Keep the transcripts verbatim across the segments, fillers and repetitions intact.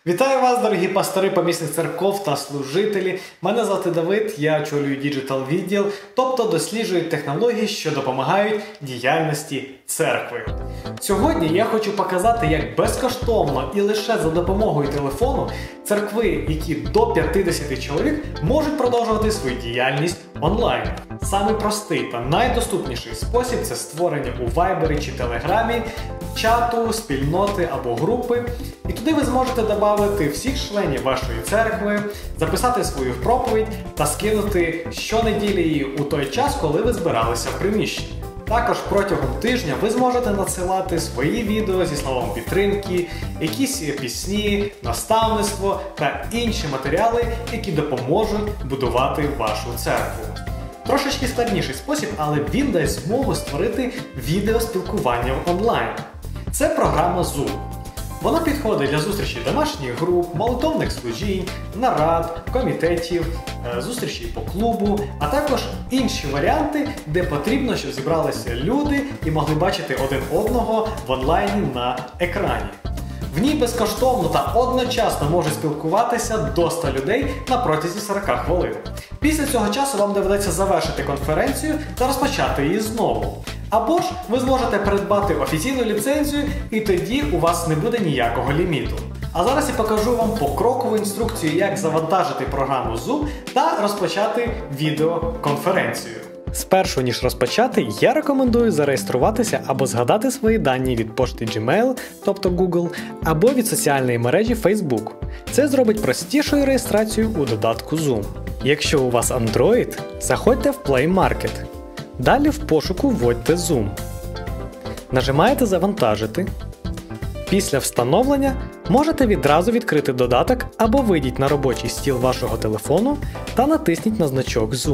Вітаю вас, дорогі пастори помісних церков та служителі. Мене звати Давид, я очолюю діджитал відділ, тобто досліджую технології, що допомагають діяльності церкви. Сьогодні я хочу показати, як безкоштовно і лише за допомогою телефону церкви, які до п'ятдесят чоловік, можуть продовжувати свою діяльність онлайн. Самий простий та найдоступніший спосіб – це створення у Вайбері чи Телеграмі чату, спільноти або групи. І туди ви зможете додати всіх членів вашої церкви, записати свою проповідь та скинути щонеділі її у той час, коли ви збиралися в приміщенні. Також протягом тижня ви зможете надсилати свої відео зі словом підтримки, якісь пісні, наставництво та інші матеріали, які допоможуть будувати вашу церкву. Трошечки складніший спосіб, але він дасть змогу створити відеоспілкування онлайн. Це програма Zoom. Вона підходить для зустрічей домашніх груп, молитовних служінь, нарад, комітетів, зустрічей по клубу, а також інші варіанти, де потрібно, щоб зібралися люди і могли бачити один одного в онлайні на екрані. В ній безкоштовно та одночасно може спілкуватися до ста людей на протязі сорока хвилин. Після цього часу вам доведеться завершити конференцію та розпочати її знову. Або ж ви зможете придбати офіційну ліцензію, і тоді у вас не буде ніякого ліміту. А зараз я покажу вам покрокову інструкцію, як завантажити програму Zoom та розпочати відеоконференцію. Спершу, ніж розпочати, я рекомендую зареєструватися або згадати свої дані від пошти Gmail, тобто Google, або від соціальної мережі Facebook. Це зробить простішою реєстрацію у додатку Zoom. Якщо у вас Android, заходьте в Play Market. Далі в пошуку вводьте Zoom. Нажимаєте «Завантажити». Після встановлення можете відразу відкрити додаток або вийдіть на робочий стіл вашого телефону та натисніть на значок Zoom.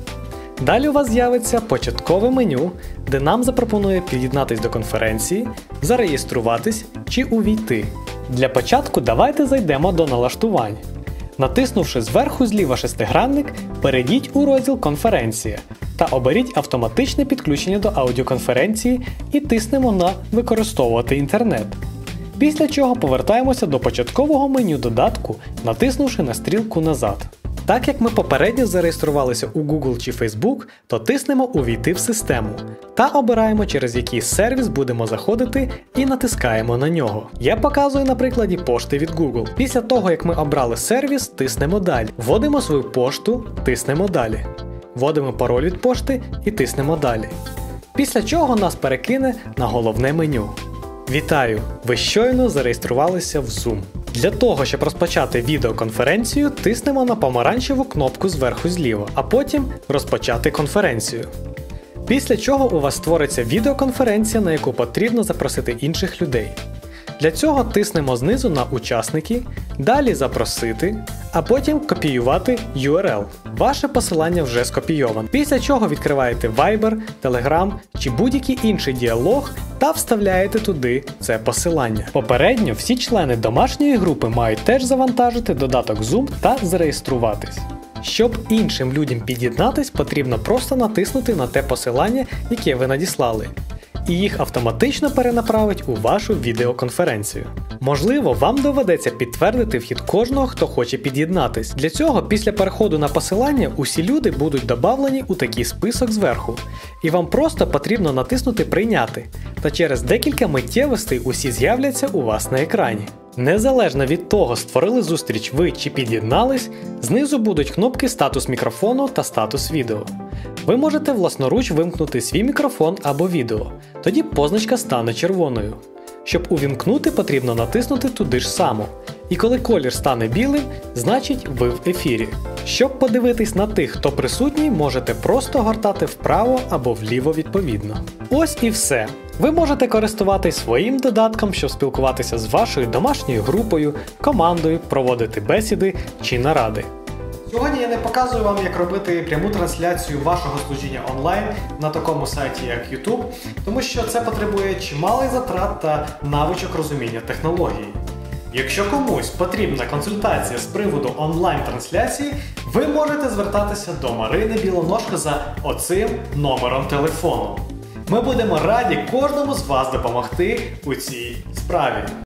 Далі у вас з'явиться початкове меню, де нам запропонує під'єднатись до конференції, зареєструватись чи увійти. Для початку давайте зайдемо до налаштувань. Натиснувши зверху зліва шестигранник, перейдіть у розділ «Конференція» та оберіть автоматичне підключення до аудіоконференції і тиснемо на «Використовувати інтернет». Після чого повертаємося до початкового меню додатку, натиснувши на стрілку назад. Так як ми попередньо зареєструвалися у Google чи Facebook, то тиснемо «Увійти в систему» та обираємо, через який сервіс будемо заходити, і натискаємо на нього. Я показую на прикладі пошти від Google. Після того, як ми обрали сервіс, тиснемо «Далі». Вводимо свою пошту, тиснемо «Далі». Вводимо пароль від пошти і тиснемо «Далі». Після чого нас перекине на головне меню. Вітаю! Ви щойно зареєструвалися в Zoom. Для того, щоб розпочати відеоконференцію, тиснемо на помаранчеву кнопку зверху зліва, а потім «Розпочати конференцію». Після чого у вас створиться відеоконференція, на яку потрібно запросити інших людей. Для цього тиснемо знизу на «Учасники», далі «Запросити», а потім «Копіювати ю ар ел». Ваше посилання вже скопійоване. Після чого відкриваєте Viber, Telegram чи будь-який інший діалог та вставляєте туди це посилання. Попередньо всі члени домашньої групи мають теж завантажити додаток Zoom та зареєструватись. Щоб іншим людям під'єднатись, потрібно просто натиснути на те посилання, яке ви надіслали. І їх автоматично перенаправить у вашу відеоконференцію. Можливо, вам доведеться підтвердити вхід кожного, хто хоче під'єднатись. Для цього, після переходу на посилання, усі люди будуть додавлені у такий список зверху. І вам просто потрібно натиснути «Прийняти». Та через декілька миттєвостей усі з'являться у вас на екрані. Незалежно від того, створили зустріч ви чи під'єднались, знизу будуть кнопки «Статус мікрофону» та «Статус відео». Ви можете власноруч вимкнути свій мікрофон або відео, тоді позначка стане червоною. Щоб увімкнути, потрібно натиснути туди ж само. І коли колір стане білим, значить ви в ефірі. Щоб подивитись на тих, хто присутній, можете просто гортати вправо або вліво відповідно. Ось і все. Ви можете користуватись своїм додатком, щоб спілкуватися з вашою домашньою групою, командою, проводити бесіди чи наради. Сьогодні я не показую вам, як робити пряму трансляцію вашого служіння онлайн на такому сайті, як YouTube, тому що це потребує чималих затрат та навичок розуміння технології. Якщо комусь потрібна консультація з приводу онлайн-трансляції, ви можете звертатися до Марини Білоножко за оцим номером телефону. Ми будемо раді кожному з вас допомогти у цій справі.